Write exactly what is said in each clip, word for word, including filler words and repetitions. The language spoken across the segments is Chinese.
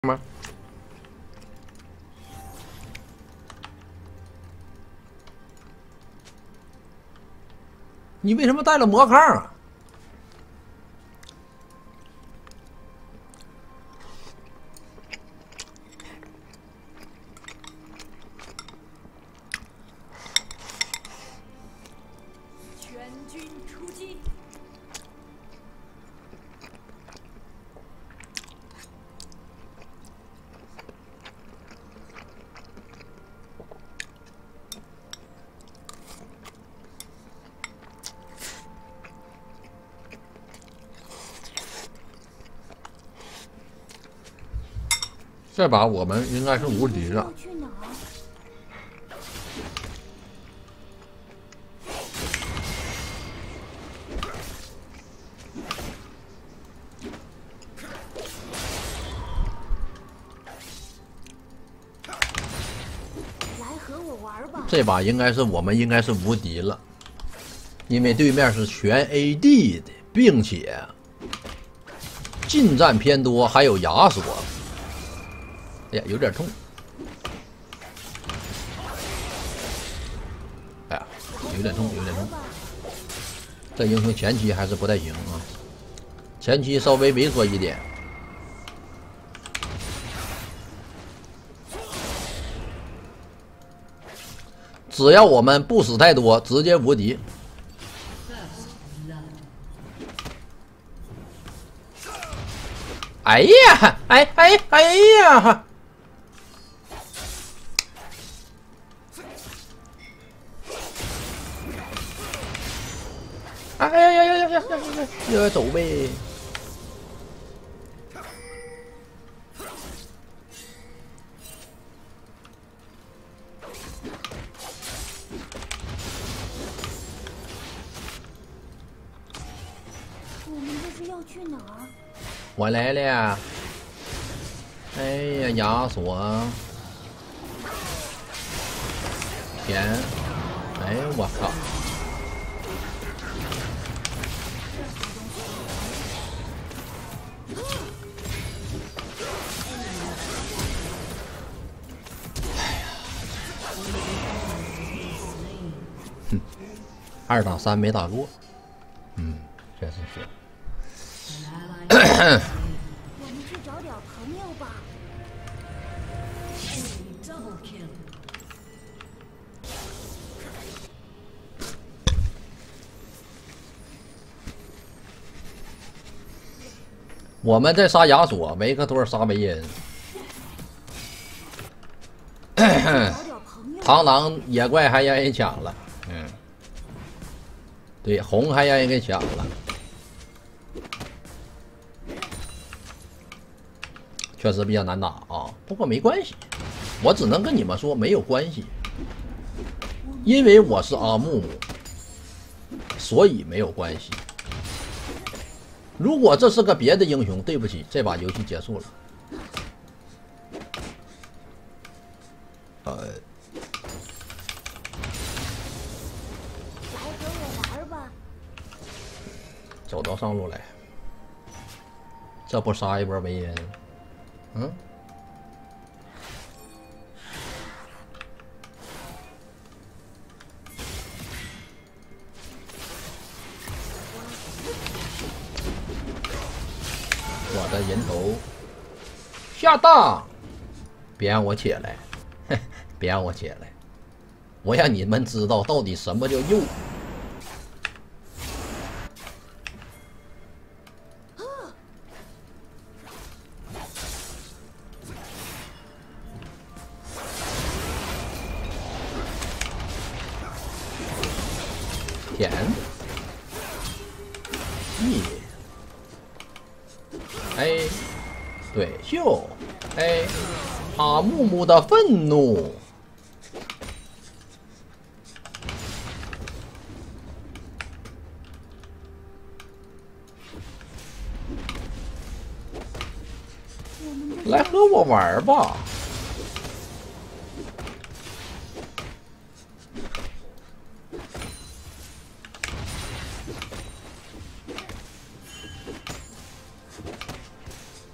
吗？你为什么带了魔抗啊？ 全军出击！ 这把我们应该是无敌了。 去哪儿？来和我玩吧！ 这把应该是我们应该是无敌了，因为对面是全 A D 的，并且近战偏多，还有亚索。哎呀，有点痛。哎呀，有点痛，有点痛。这英雄前期还是不太行啊，前期稍微猥琐一点。只要我们不死太多，直接无敌。哎呀，哎哎哎呀！哎呀呀呀呀呀呀呀！要走呗。 我们这是要去哪儿？ 我来了。哎呀，亚索！天！哎，我靠！哼，二打三没打过。嗯，确实是。 我们去找点朋友吧。 我们在杀亚索，维克多杀维恩。螳螂野怪还让人抢了，嗯，对，红还让人给抢了，确实比较难打啊。不过没关系，我只能跟你们说没有关系，因为我是阿木木，所以没有关系。如果这是个别的英雄，对不起，这把游戏结束了。呃。 来和我玩吧！ 走到上路来，这不杀一波维恩？嗯。我的人头下当，别让我起来，别让我起来，我让你们知道到底什么叫右。舔，一，哎，对，秀，哎，阿木木的愤怒。来和我玩吧。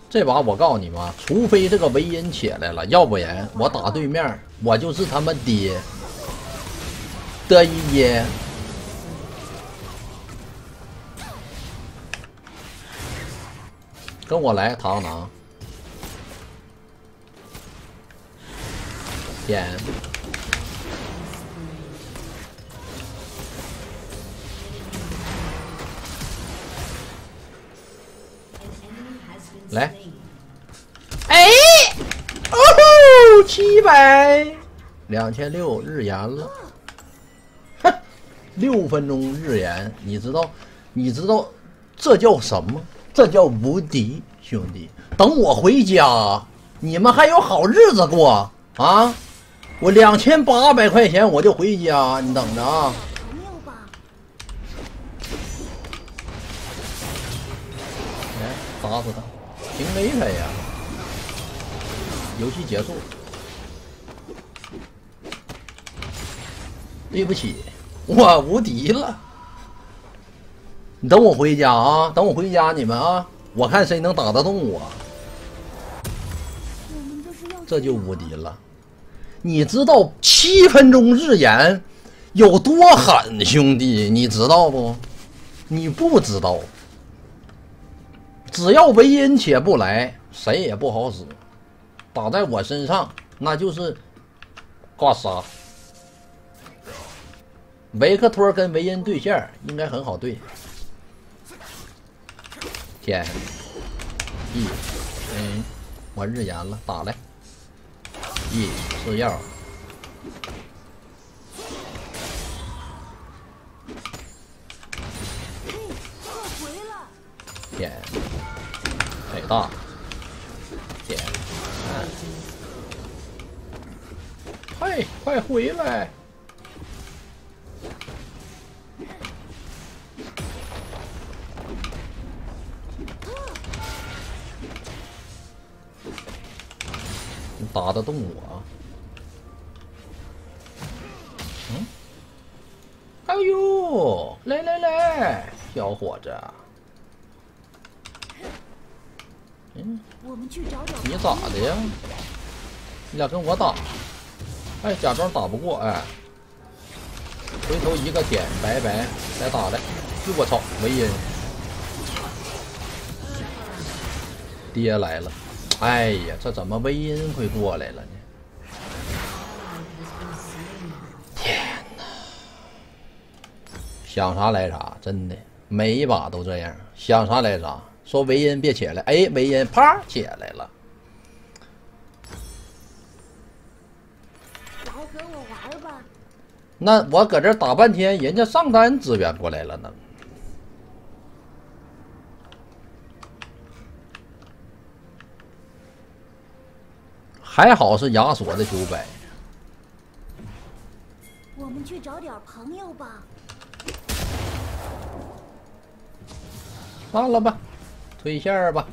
这把我告诉你们，除非这个维恩起来了，要不然我打对面，我就是他妈爹的一爷。跟我来，螳螂。天。来，哎，哦吼，七百，两千六日元了，哼，六分钟日元，你知道，你知道这叫什么？这叫无敌，兄弟！等我回家，你们还有好日子过啊！我两千八百块钱我就回家，你等着啊！来，打死他！平 A 他呀！游戏结束。对不起，我无敌了。你等我回家啊！等我回家，你们啊，我看谁能打得动我。这就无敌了。你知道七分钟日炎有多狠，兄弟？你知道不？你不知道。只要维恩且不来，谁也不好使。打在我身上，那就是挂杀。维克托跟维恩对线应该很好对。天，一，嗯，我日炎了，打来。一吃药。天，太大。天，嗯，快快回来！你打得动我？嗯？哎呦，来来来，小伙子。嗯，你咋的呀？你俩跟我打，哎，假装打不过，哎，回头一个点，拜拜，来打来！哟，我操，维恩，爹来了！哎呀，这怎么维恩会过来了呢？天哪！想啥来啥，真的，每一把都这样，想啥来啥。说维恩别起来，哎，维恩啪起来了。 来和我玩吧。 那我搁这打半天，人家上单支援过来了呢。还好是亚索的九百。 我们去找点朋友吧。 算了吧。推线吧，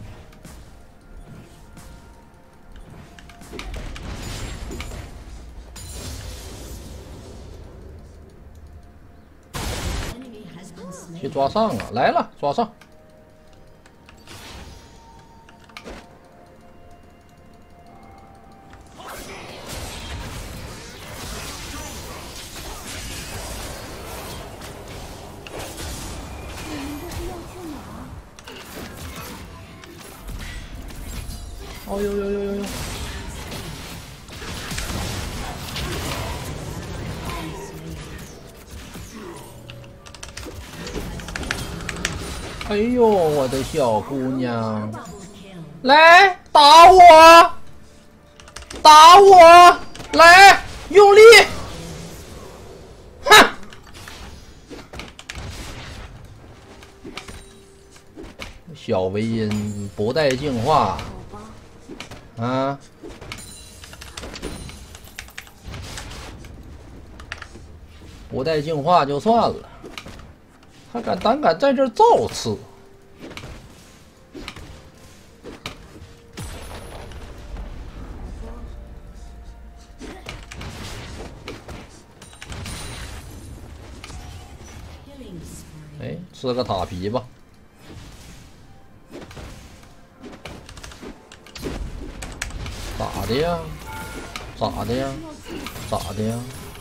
去抓上啊！来了，抓上！哦呦呦呦呦呦！哎呦，我的小姑娘，来打我！打我！来，用力！哼！小维恩不带净化。啊！不带净化就算了，还敢胆敢在这儿造次！哎，吃个塔皮吧。 咋的呀？咋的呀？咋的呀？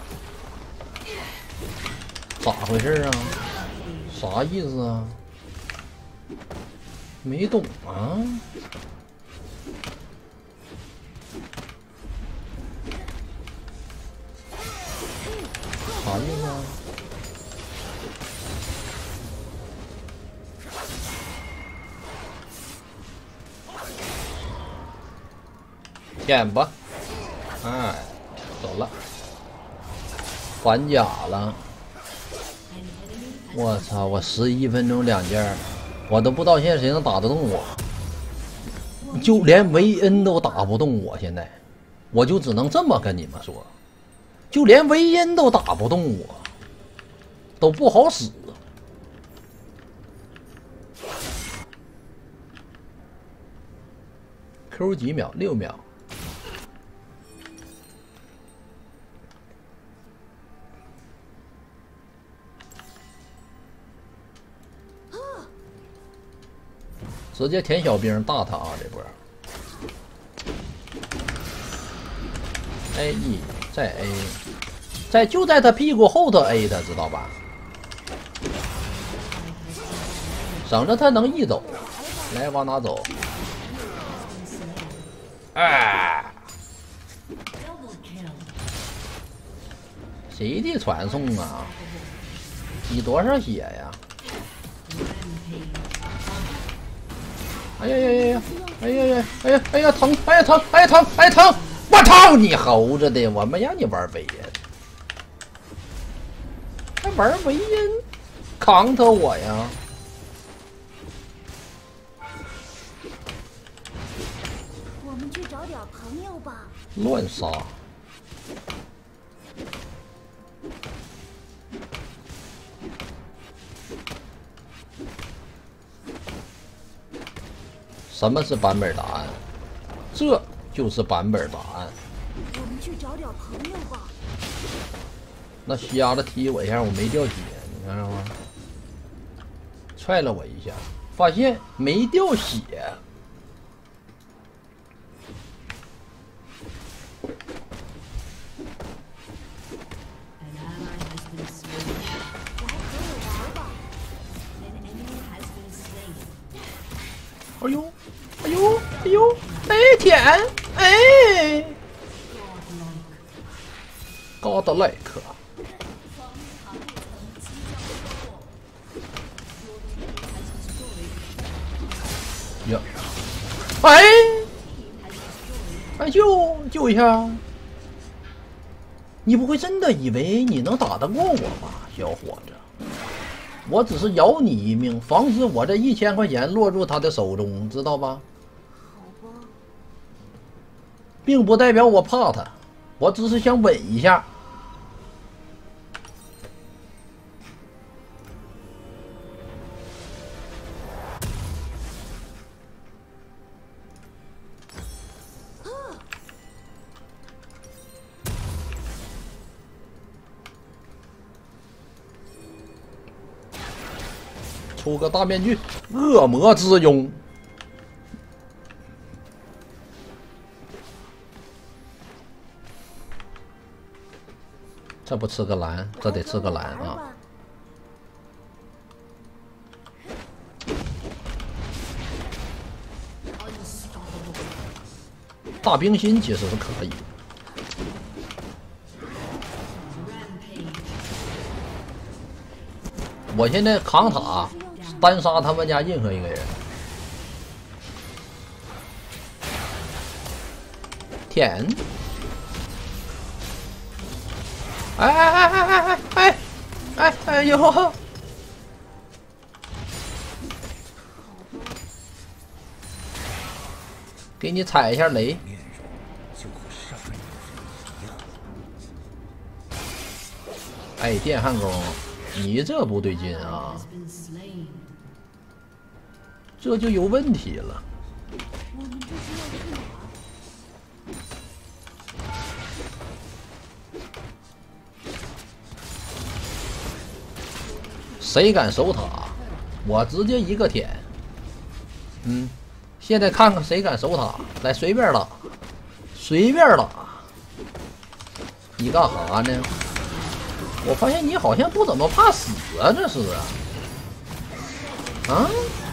咋回事啊？啥意思啊？没懂啊？啥意思啊？舔吧，哎，走了，还甲了。我操！我十一分钟两件，我都不知道现在谁能打得动我，就连维恩都打不动我。现在，我就只能这么跟你们说，就连维恩都打不动我，都不好使。Q 几秒？六秒。直接舔小兵大他啊！这波 A E 再 A， 在就在他屁股后头 A 他，知道吧？省着他能一走。来，往哪走？哎，谁的传送啊？你多少血呀？哎呀呀呀呀！哎呀呀！哎呀哎呀疼！哎呀疼！哎呀疼！哎呀疼！我操你猴子的！我没让你玩维恩，还玩维恩，扛他我呀！ 我们去找点朋友吧。 乱杀！什么是版本答案？这就是版本答案。 我们去找点朋友吧。 那瞎子踢我一下，我没掉血，你看着吗？踹了我一下，发现没掉血。哎呦，哎呦，哎呦，哎舔，哎 ，Godlike，呀，哎，哎救救一下！你不会真的以为你能打得过我吧，小伙子？我只是饶你一命，防止我这一千块钱落入他的手中，知道吧？ 好吧。 并不代表我怕他，我只是想稳一下。出个大面具，恶魔之拥。这不吃个蓝，这得吃个蓝啊！大冰心其实是可以。我现在扛塔，单杀他们家任何一个人。舔！哎哎哎哎哎哎哎哎呦！给你踩一下雷。哎，电焊工，你这不对劲啊！这就有问题了。 我们这是要去哪儿？ 谁敢守塔，我直接一个舔。嗯，现在看看谁敢守塔，来随便打。 随便打。你干啥呢？我发现你好像不怎么怕死啊，这是啊？啊？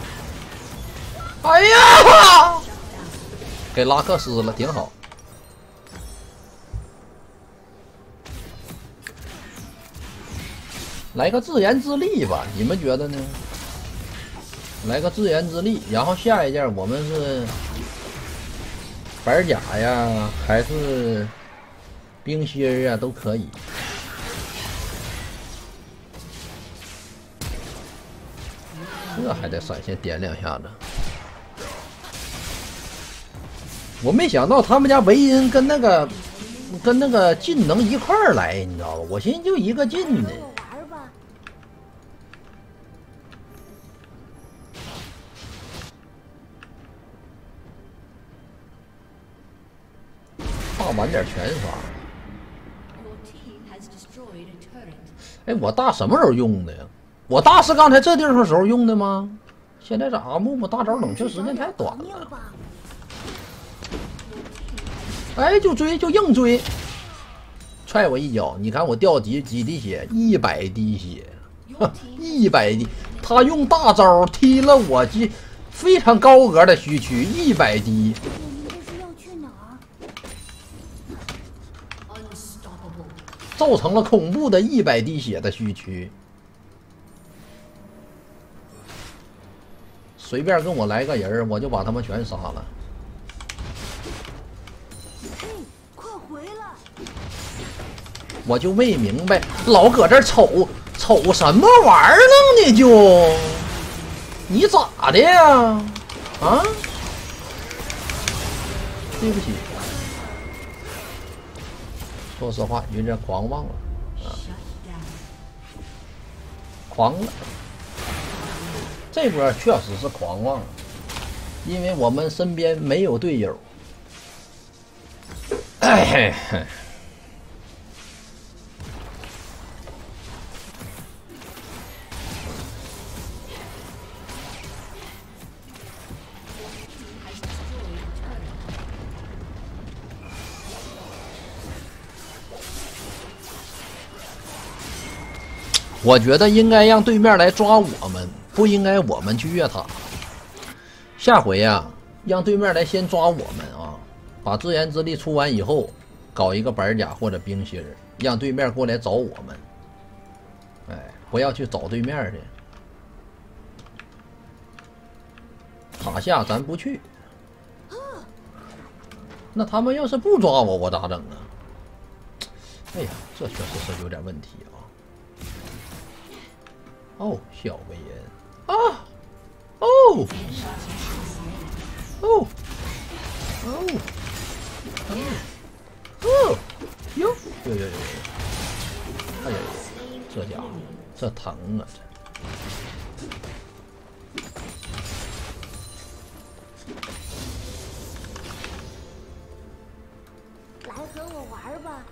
哎呀！给拉克斯了，挺好。来个自言自立吧，你们觉得呢？来个自言自立，然后下一件我们是板甲呀，还是冰心啊，都可以。这还得闪现点两下子。我没想到他们家维恩跟那个跟那个劲能一块儿来，你知道吧？我寻思就一个劲呢。大晚点全刷。哎，我大什么时候用的呀？我大是刚才这地方时候用的吗？现在这阿木木大招冷却时间太短了。哎，就追就硬追，踹我一脚，你看我掉几几滴血，一百滴血，一百滴。他用大招踢了我几非常高额的虚区，一百滴。造成了恐怖的一百滴血的虚区。随便跟我来个人，我就把他们全杀了。我就没明白，老搁这瞅瞅什么玩意儿呢？你就你咋的呀？啊？对不起，说实话有点狂妄了啊，狂了。这波确实是狂妄了，因为我们身边没有队友。哎。我觉得应该让对面来抓我们，不应该我们去越塔。下回呀、啊，让对面来先抓我们啊，把自言自立出完以后，搞一个板甲或者冰心，让对面过来找我们。哎，不要去找对面去。塔下咱不去。那他们要是不抓我，我咋整啊？哎呀，这确实是有点问题啊。哦，小维恩啊！哦哦哦哦哦！哟哟哟哟！哎呀，这家伙这疼啊！ 这来和我玩吧。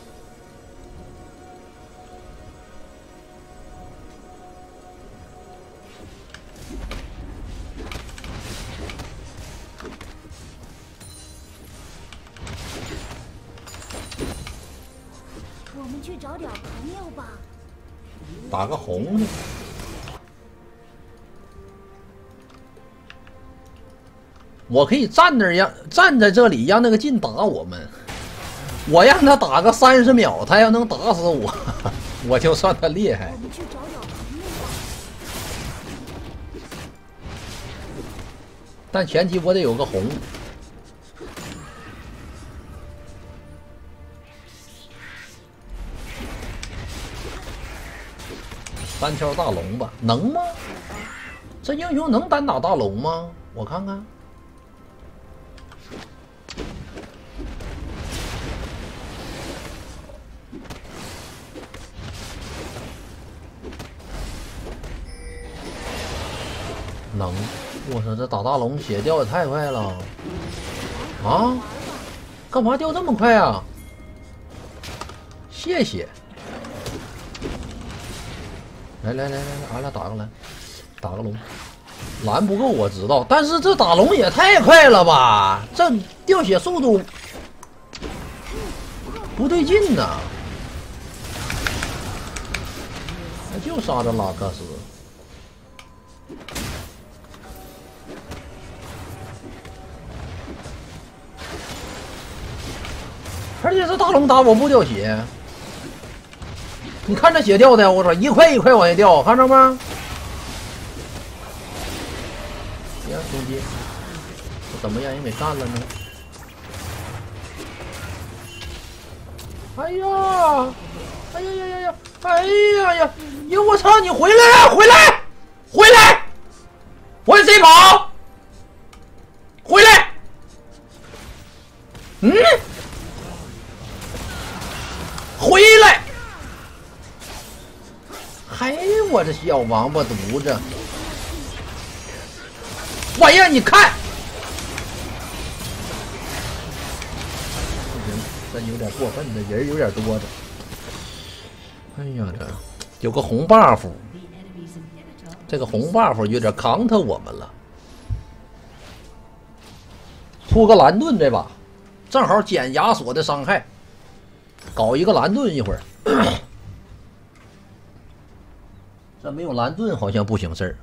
我们去找点朋友吧。 打个红去。我可以站那儿让站在这里让那个劲打我们，我让他打个三十秒，他要能打死我，我就算他厉害。 我们去找点朋友吧。 但前提我得有个红。单挑大龙吧，能吗？这英雄能单打大龙吗？我看看。能，我说这打大龙血掉也太快了啊！干嘛掉这么快啊？谢谢。来来来来来，俺俩打个蓝，打个龙，蓝不够我知道，但是这打龙也太快了吧！这掉血速度不对劲呐！那就杀着拉克斯。而且这大龙打我不掉血，你看这血掉的，我操，一块一块往下掉，看着吗？呀，兄弟，这怎么让人给干了呢？哎呀，哎呀呀呀呀，哎呀呀，哟我操，你回来啊，回来，回来，往谁跑？回来，嗯。回来！嘿，我这小王八犊子！我让你看，不行，这有点过分，这人有点多的。哎呀，这有个红 buff， 这个红 buff 有点扛他我们了。出个蓝盾这把，正好减亚索的伤害。搞一个蓝盾一会儿，这没有蓝盾好像不行事儿。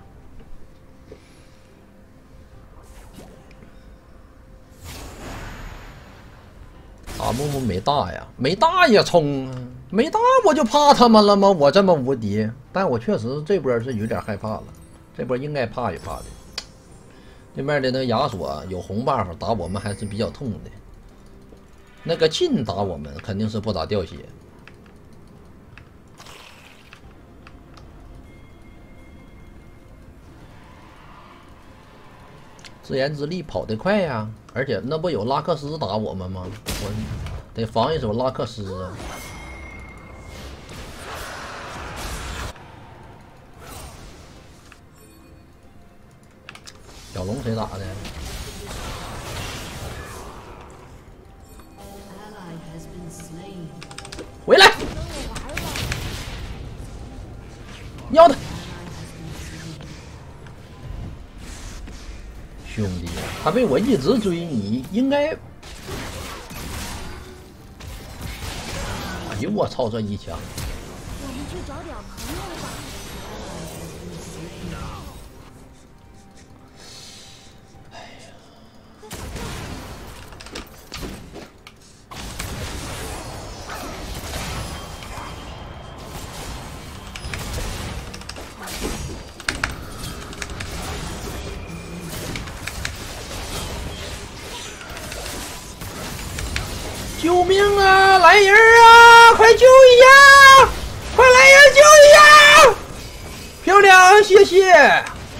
打木木没大呀，没大也冲啊，没大我就怕他们了吗？我这么无敌，但我确实这波是有点害怕了，这波应该怕一怕的。对面的那个亚索有红 buff 打我们还是比较痛的。那个劲打我们肯定是不咋掉血，自言自立跑得快呀，而且那不有拉克斯打我们吗？我得防一手拉克斯啊。小龙谁打的？回来！要他！兄弟，他被我一直追，你应该……哎呦我操，这一枪！ 我们去找点朋友吧。 救命啊！来人啊！快救一下！快来人救一下！漂亮，谢谢。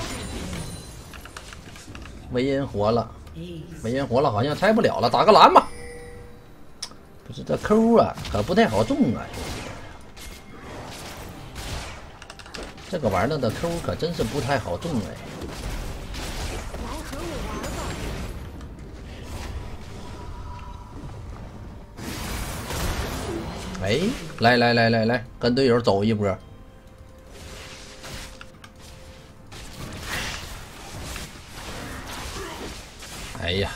维恩活了，维恩活了，好像拆不了了，打个蓝吧。不是这抠啊，可不太好中啊，兄弟。这个玩意儿的抠可真是不太好中哎。哎，来来来来来，跟队友走一波。哎呀，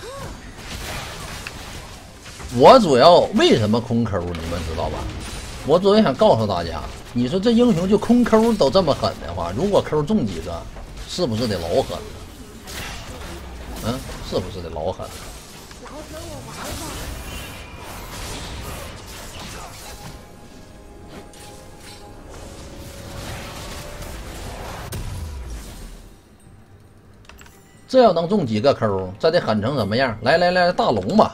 我主要为什么空抠，你们知道吧？我主要想告诉大家，你说这英雄就空抠都这么狠的话，如果抠中几个，是不是得老狠了？嗯，是不是得老狠了？ 来和我玩吧。 这要能中几个抠，这得狠成什么样？来来来，大龙吧，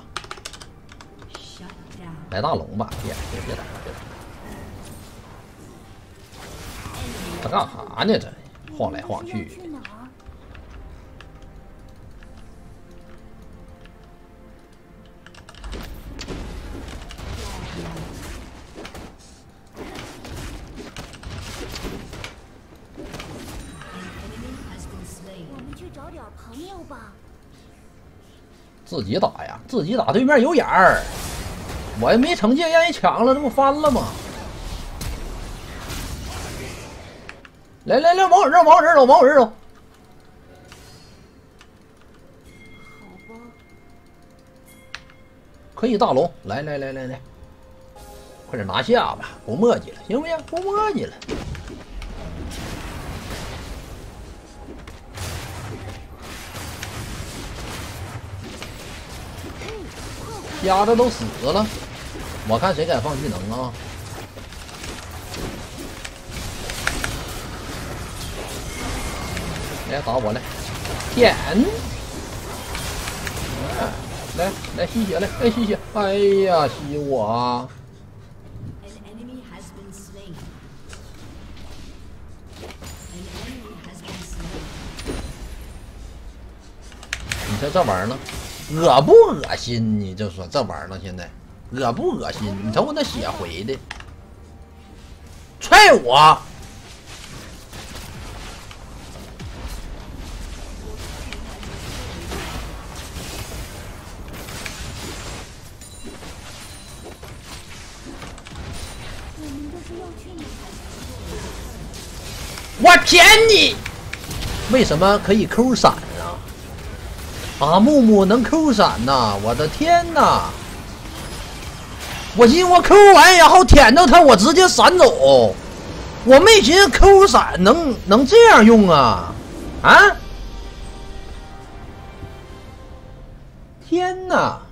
来大龙吧！别别别打，别打！他干啥呢？这晃来晃去的。 找点朋友吧。 自己打呀，自己打对面有眼儿，我也没惩戒，让人抢了，这不翻了吗？来来来，往我这儿，往我这儿走，往我这儿走。 好吧。 可以大龙，来来来来来。 快点拿下吧，不墨迹了，行不行？不墨迹了。瞎子都死了，我看谁敢放技能啊？来打我来，舔！来来吸血来，来吸血！哎呀，吸我啊！你说这玩意儿呢，恶不恶心？你就说这玩意儿呢，现在恶不恶心？你瞅我那血回的，踹我！我舔你！为什么可以抠闪啊？阿木木能抠闪呐！我的天呐！我寻思我抠完然后舔到他，我直接闪走。我没寻思抠闪能能这样用啊！啊！天呐！